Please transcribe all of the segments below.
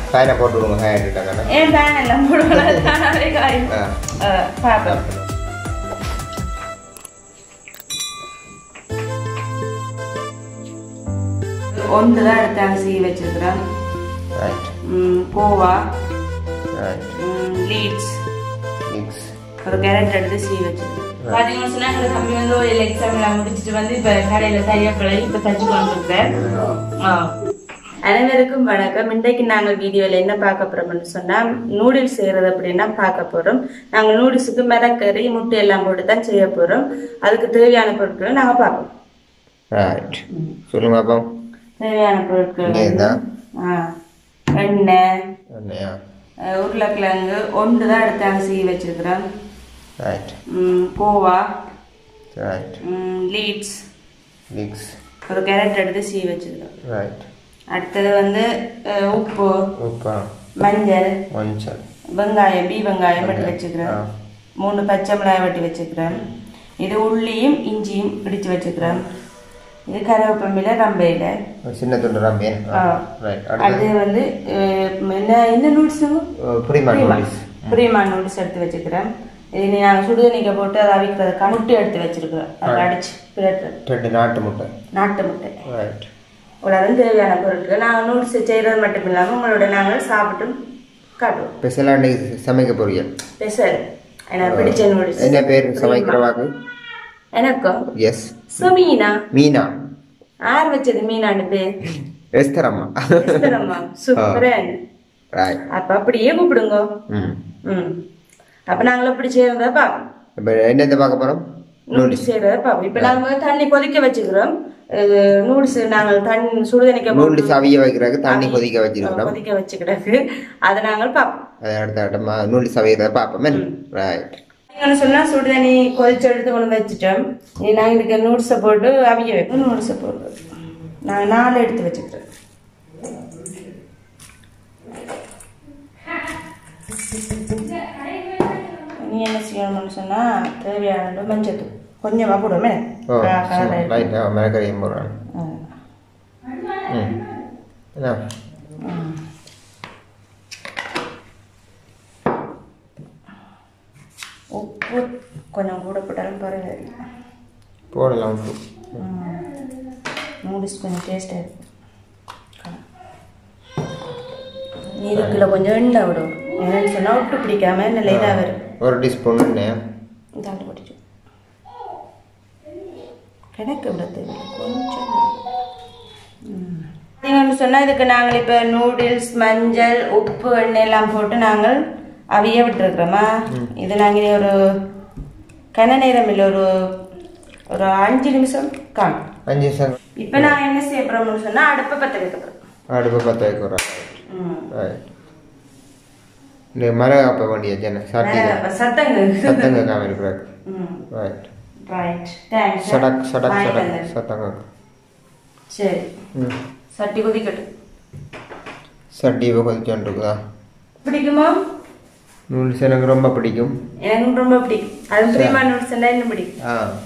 ஃபேனை போட்டு விடுங்க ஹேர் ஆகிட்டாங்க ஏன் ஃபேன் எல்லாம் போடுவோம் தானாவே காயும் பார்ப்போம் ஒன்று தான் எடுத்தாங்க சீ வச்சிருக்கிறேன் கோவா லீட்ஸ் ஒரு கேரட் எடுத்து சீ வச்சிருக்கேன் பார்த்தீங்கன்னா சொன்னா எங்க தம்பி வந்து ஒரு எக்ஸாம் எல்லாம் முடிச்சுட்டு வந்து இப்போ கடையில் சரியா பிள்ளை இப்போ தச்சு கொண்டு இருக்கிறேன் அனைவருக்கும் வணக்கம். இன்றைக்கு நாங்கள் வீடியோவில் என்ன பார்க்க போறோம்னு சொன்னால் நூடுல்ஸ் செய்கிறது அப்படின்னா பார்க்க போகிறோம். நாங்கள் நூடுல்ஸுக்கு மிளகறி முட்டை எல்லாம் போட்டு தான் செய்ய போகிறோம். அதுக்கு தேவையான பொருட்களை நாங்கள் பார்ப்போம். சொல்லுங்க பாப்பா. தேவையான பொருட்கள் எண்ணெய், உருளைக்கிழங்கு ஒன்று தான் எடுத்தாங்க சீ வச்சிருக்கிறோம், கோவா, லீட்ஸ் ஒரு கேரட் எடுத்து சீ வச்சிருக்கிறோம். அடுத்தது வந்து உப்பு, மஞ்சள், வெங்காயம், வெங்காயம் வெட்டி வச்சுக்கிறேன், 3 பச்சை மிளகாய் வெட்டி வச்சுக்கிறேன், இது உள்ளியும் இஞ்சியும் இடிச்சு வச்சுக்கிறேன், இது கருவேப்பிலை ரம்பையில சின்ன துண்டு ரம்பை. அது வந்து என்ன நூடுல்ஸ் புரியுமா நூடுல்ஸ் எடுத்து வச்சுக்கிறேன். இது நாங்கள் சுடுதண்ணிக்க போட்டு அதை அவிக்கிறதுக்கான முட்டை எடுத்து வச்சிருக்கிறோம். அதை அடிச்சு பிறகு நாட்டு முட்டை உடனே தேவையான பொருட்கள். நாங்கள் நூடுல்ஸ் செய்கிறது மட்டும் இல்லாமல் உங்களோட நாங்கள் சாப்பிட்டு காட்டுவோம். ஸ்பெஷலாக சமைக்க போறீங்க. ஸ்பெஷல் எனக்கு பிடிச்ச நூடுல்ஸ். என்ன பேர் சமைக்கிறவாக்கு? எனக்கும் எஸ் மீனா. மீனா யார் வச்சது? மீனான்னு பேர் எஸ்தரம்மா. சூப்பரன். அப்ப அப்படியே கூப்பிடுங்க. அப்ப நாங்களும் அப்படி செய்யறத பாப்போம். என்னத்தை பார்க்க போறோம்? நூடுல்ஸ் செய்யறத பாப்போம். இப்ப நாங்க தண்ணி கொதிக்க வச்சுக்கிறோம். நூடுல்ஸ் நாங்கள் தண்ணி சுடுதண்ணிக்க நூடுல்ஸ் அவிய வைக்கிறதுக்கு தண்ணி கொதிக்க வச்சிருக்கிறோம். கொதிக்க வச்சுக்கிறதுக்கு அதை நாங்கள் பார்ப்போம். அடுத்த நூடுல்ஸ் அவியறத பார்ப்போம். ரைட். சொன்னா சுடுதண்ணி கொதிச்சு எடுத்து கொண்டு வச்சுட்டோம். நாங்கள் இதுக்கு நூடுல்ஸை போட்டு அவிய வைப்போம். நூடுல்ஸை போட்டு நாங்கள் 4 எடுத்து வச்சுக்கிறோம். நீ என்ன செய்யணும்னு சொன்னா தேவையான மஞ்சத்தூள் கொஞ்சமா போடுவோமே. உப்பு கொஞ்சம் கூட போட்டாலும் பரவாயில்ல, போடலாம். உப்பு நூடுல்ஸ் கொஞ்சம் டேஸ்டாக இருக்கும். இதுக்குள்ள கொஞ்சம் எண்ணெய் விடும். என்னன்னு சொன்னால் உப்பு பிடிக்காம நல்ல இதாக வரும். 1 டீஸ்பூன் எண்ணெய் இதாண்டு பிடிச்சி கிடக்க விட தேவை கொஞ்சம். நீங்கள் சொன்னால் இதுக்கு நாங்கள் இப்போ நூடுல்ஸ், மஞ்சள், உப்பு, எண்ணெய் எல்லாம் போட்டு நாங்கள் அவிய விட்டுருக்குறோமா. இது நாங்கள் ஒரு கன நேரம் இல்லை, ஒரு 5 நிமிஷம் காணும். 5 நிமிஷம். இப்போ நான் என்ன செய்ய போகிறோம்னு சொன்னால் அடுப்பை பற்ற வைக்க போகிறோம். அடுப்பை பற்ற வைக்க போகிறோம். இந்த மிளகாப்ப வேண்டிய சத்தங்க காம இருக்கிறாங்க. சடக் சடக் சடக் சத்தங்க. சரி, சட்டி கொதிக்கட்டும். சட்டி இப்போ கொதிச்சோன்ருக்குதா? பிடிக்குமா? நூடுல்ஸ் எனக்கு ரொம்ப பிடிக்கும். எனக்கு ரொம்ப பிடிக்கும். அது பிரியமா நூடுல்ஸ் என்ன பிடிக்கும்.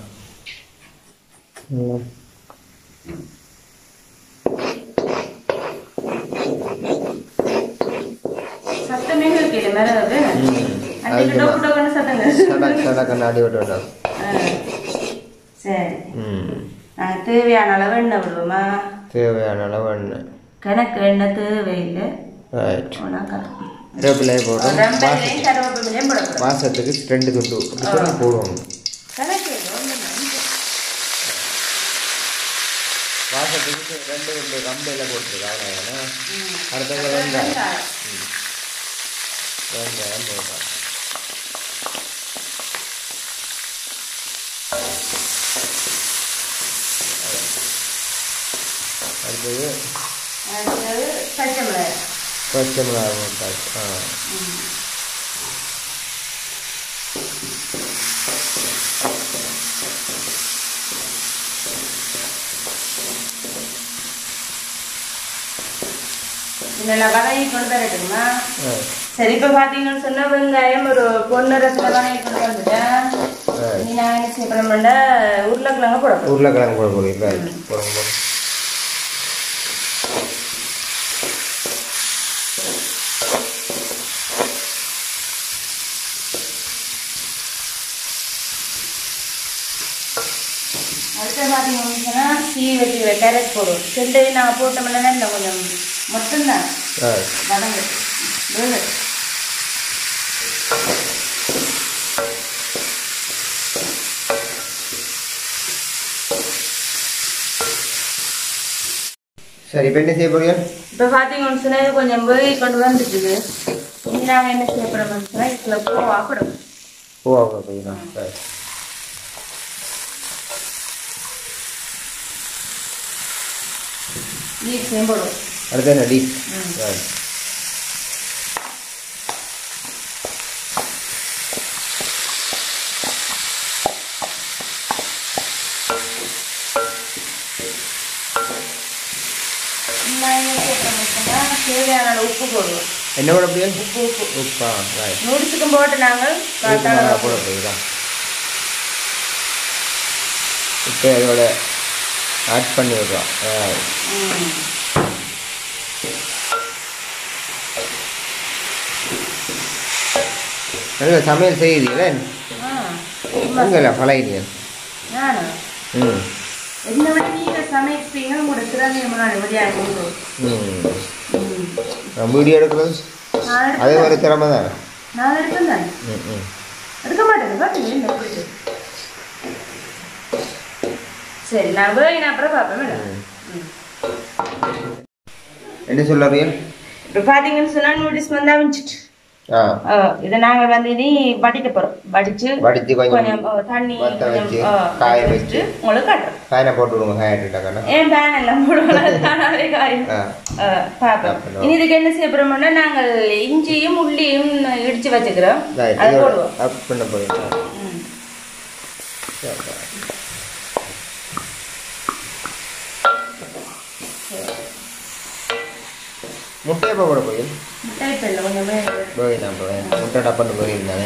சத்தமே கேட்கல மேலே சரி. தேவையான அளவு எண்ணெய் விடுவோமா? தேவையான அளவு எண்ணெய். கணக்கு எண்ணெய் தேவையில்லை. கருவேப்பிலையை போடுறோம். வாசத்துக்கு 2 துண்டு போடுவோம். வாசத்துக்கு 2 துண்டு ரம்பையில் போட்டுருக்காங்க. அடுத்தது வெங்காயம் போடுறோம். அடுத்தது பச்சை மிளகாய் போட்டாச்சு. இதெல்லாம் வதங்கி கொண்டு தரட்டுமா? சரி, இப்போ பார்த்தீங்கன்னு சொன்னா வெங்காயம் ஒரு பொன்னரத்தில் வதங்கி கொண்டு வந்துட்டேன். நீ நான் என்ன செய்ய பண்ண உருளைக்கிழங்கு போட போகிறேன். அடுத்த பார்த்தீங்கன்னா சீ வச்சுக்கிற கேரட் போடுவோம். செண்டையும் நாங்கள் போட்டோம்னா இல்லை கொஞ்சம் மட்டும்தான் வதங்கு வேறு. சரி இப்போ என்ன செய்ய போறீங்க? இப்போ பார்த்தீங்கன்னு சொன்னால் இது கொஞ்சம் போய் கொண்டு வந்துட்டுது. இனி நாங்கள் என்ன செய்ய போகிறோம்னு சொன்னால் இதில் பூவா போடுவோம். பூவா போடுறீங்களா? சரி. லீக்ஸையும் போடுவோம். அடுத்து என்ன லீக்? சரி. தேவையான உப்பு போடுவோம். என்ன போட முடியும்? உப்பு. உப்பா? நூடுல்ஸுக்கும் போட்டு நாங்கள் போட போகிறோம். இப்போ அதோட ஆட் பண்ணி விடுறோம். நல்ல சமையல் செய்யுதீங்களே? உங்களை பழகினீங்க? நானா? என்ன விட நீங்கள் சமைப்பீங்க. உங்களோட திறமையை முன்னாடி வெளியாக வீடியோ எடுக்கிறது அதே ஒரு திறமை தான். நான் எடுப்பேன் தானே. எடுக்க மாட்டேன். சரி நான் வேணும் அப்புறம் பார்ப்பேன். என்ன சொல்றீங்க? இப்போ பார்த்தீங்கன்னு சொன்னால் நூடுல்ஸ் வந்து அவிச்சிட்டு இதை நாங்கள் வந்து இனி வடிக்க போகிறோம். வடித்து கொஞ்சம் தண்ணி காய வச்சு உங்களுக்கு காட்டுறோம். காயினை போட்டு விடுங்க. காயிட்டாக்கா ஏன் பேன் எல்லாம் போடுவோம் காயும் பார்ப்போம். இனி இதுக்கு என்ன செய்ய போகிறோம்னா நாங்கள் இஞ்சியும் உள்ளியும் இடித்து வச்சுக்கிறோம். அதை போடுவோம். பண்ண போகிறோம். முட்டை எப்போ போட போய்? முட்டை இப்போ இல்லை கொஞ்சம் போயிடலாம். முட்டை டப்பான்னு போயிருந்தானே.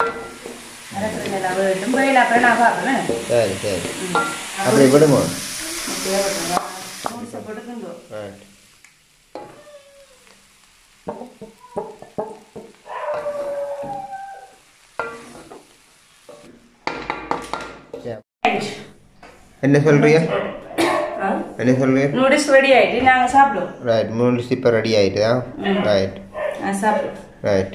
அப்புறம் நான் பார்ப்பேன். சரி சரி அப்படி விடுங்க. என்ன சொல்றீங்க? என்ன சொல்றீங்க? நூடுல்ஸ் ரெடி ஆயிட்டு நாங்க சாப்பிடுவோம். ரைட். நூடுல்ஸ் இப்போ ரெடி ஆயிட்டுதா? ரைட். சாப்பிடுவோம். ரைட்.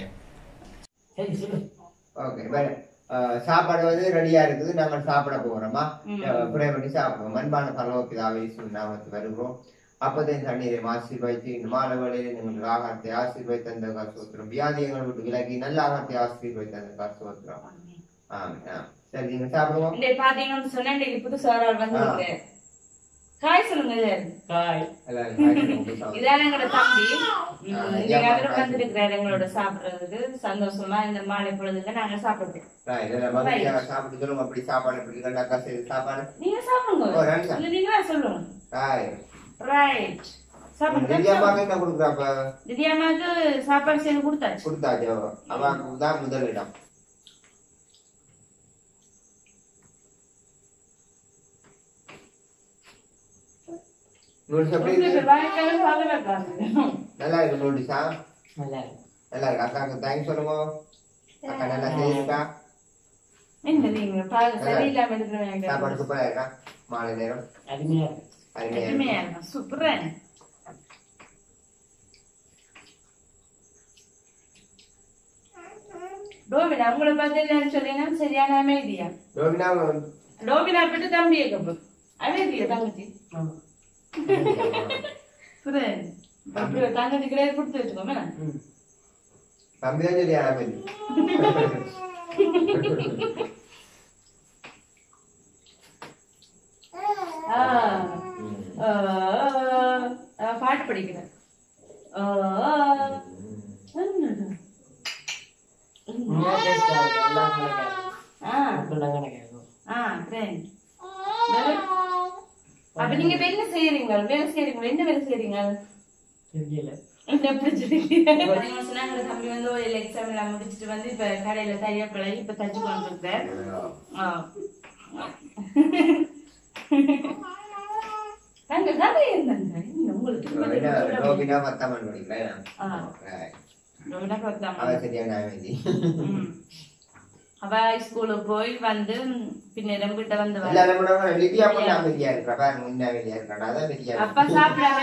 Okay bye. சாப்பாடு வந்து ரெடியா இருக்குது. நாங்கள் சாப்பிட போகிறோமா? ப்ரே பண்ணி சாப்பிடுவோம். அன்பான பரலோகப்பிதாவே நாமத்தில் வருகிறோம். அப்போதையும் தண்ணீரை ஆசீர்வதித்து இந்த மாலை வேளையிலே நீங்கள் ஆகாரத்தை ஆசீர்வதித்து அந்த காசோத்திரம் வியாதியங்களை விட்டு விலகி நல்ல ஆகாரத்தை ஆசீர்வதித்து அந்த காசோத்திரம். சரி நீங்க சாப்பிடுவோம். பாத்தீங்கன்னு சொன்னேன் புதுசா வந்து காய் சொல்லுங்க. இதான் எங்களோட தம்பி. வந்திருக்கிறாரு எங்களோட சாப்பிடுறதுக்கு. சந்தோஷமா இந்த மாலை பொழுதுல நாங்க சாப்பிடுறோம். அப்படி சாப்பாடு சாப்பாடு நீங்க சாப்பிடுங்க. நீங்களா சொல்லுங்க. ரைட். திவ்யாமாக்கு சாப்பாடு செய்து கொடுத்தாச்சு. அவன் தான் முதலிடம். நல்லா இருக்கு நோட்டீஸா? நல்லா இருக்கு. அக்காவுக்கு தேங்க்ஸ் சொல்லுங்க. அக்கா நல்லா செய்யுங்கக்கா. சாப்பாடு சூப்பரா இருக்கா? மாலை நேரம் அருமையா சூப்பரா. டோமினா உங்களை பார்த்து சொல்லினா சரியான அமைதியா? டோமினா போட்டு தம்பி அமைதியா தங்கச்சி? தங்கச்சி கிடையாது கொடுத்து வச்சுக்கோமே. தம்பி தான் சொல்லி அமைதி. பாட்டு படிக்கிறேன். அப்ப நீங்க என்ன செய்யறீங்க? வேலை செய்யறீங்க? என்ன வேலை செய்யறீங்க? தம்பி வந்து எக்ஸாம் எல்லாம் முடிச்சுட்டு வந்து இப்ப கடையில தைய பழகி இப்ப தச்சு கொண்டு இருக்கார். அவ ஸ்கூலுக்கு போய் வந்து பின்னிடம் கிட்ட வந்து அப்பா சாப்பிடாம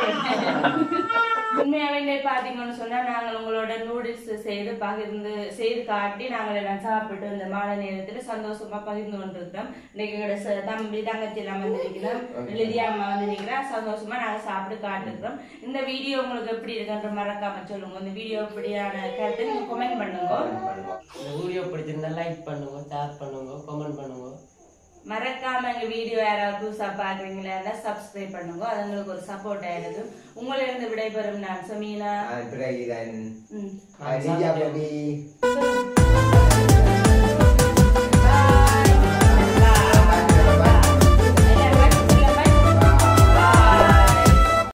உண்மையாவே பாத்தீங்கன்னு சொன்னா நாங்கள் உங்களோட நூடுல்ஸ் செய்து காட்டி நாங்கள் எல்லாம் சாப்பிட்டு இந்த மாலை நேரத்துல சந்தோஷமா பகிர்ந்து கொண்டிருக்கிறோம். இன்னைக்கு எங்களோட தம்பி தங்கச்சி எல்லாம் வந்திருக்கிறோம், எழுதியா அம்மா வந்திருக்கிறோம். சந்தோஷமா நாங்க சாப்பிட்டு காட்டுக்கிறோம். இந்த வீடியோ உங்களுக்கு எப்படி இருக்குன்ற மறக்காம சொல்லுங்க. இந்த வீடியோ எப்படியான கருத்து நீங்க கமெண்ட் பண்ணுங்க. இந்த வீடியோ பிடிச்சிருந்தா லைக் பண்ணுங்க, ஷேர் பண்ணுங்க, கமெண்ட் பண்ணுங்க. மறக்காம எங்க வீடியோ யாராவது புதுசா பாக்குறீங்களா சப்ஸ்கிரைப் பண்ணுங்க. அது உங்களுக்கு ஒரு சப்போர்ட் ஆயிடுது. உங்களை இருந்து விடைபெறும் நான் சமீனா.